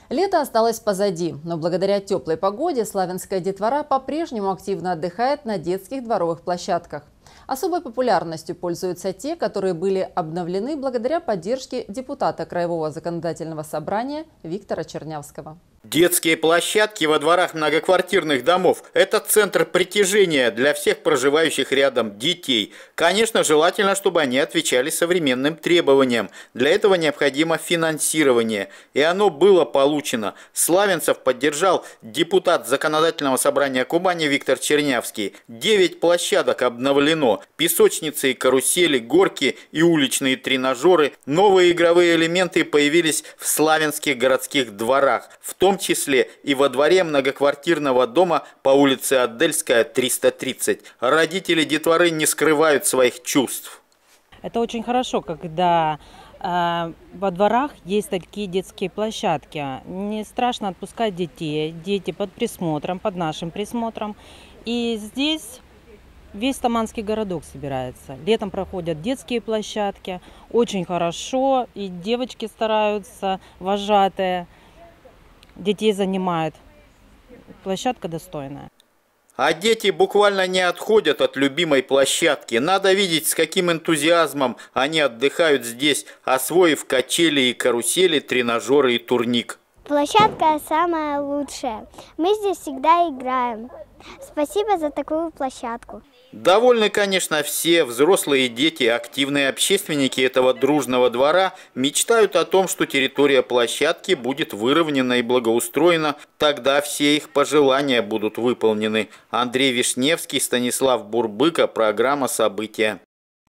Лето осталось позади, но благодаря теплой погоде славянская детвора по-прежнему активно отдыхает на детских дворовых площадках. Особой популярностью пользуются те, которые были обновлены благодаря поддержке депутата Краевого законодательного собрания Виктора Чернявского. Детские площадки во дворах многоквартирных домов – это центр притяжения для всех проживающих рядом детей. Конечно, желательно, чтобы они отвечали современным требованиям. Для этого необходимо финансирование. И оно было получено. Славянцев поддержал депутат Законодательного собрания Кубани Виктор Чернявский. 9 площадок обновлено. Песочницы и карусели, горки и уличные тренажеры. Новые игровые элементы появились в славянских городских дворах, в том числе и во дворе многоквартирного дома по улице Адельская, 330. Родители детворы не скрывают своих чувств. Это очень хорошо, когда во дворах есть такие детские площадки. Не страшно отпускать детей. Дети под присмотром, под нашим присмотром. И здесь весь Таманский городок собирается. Летом проходят детские площадки. Очень хорошо. И девочки стараются, вожатые. Детей занимает. Площадка достойная. А дети буквально не отходят от любимой площадки. Надо видеть, с каким энтузиазмом они отдыхают здесь, освоив качели и карусели, тренажеры и турник. Площадка самая лучшая. Мы здесь всегда играем. Спасибо за такую площадку. Довольны, конечно, все взрослые и дети, активные общественники этого дружного двора мечтают о том, что территория площадки будет выровнена и благоустроена. Тогда все их пожелания будут выполнены. Андрей Вишневский, Станислав Бурбыка, программа «События».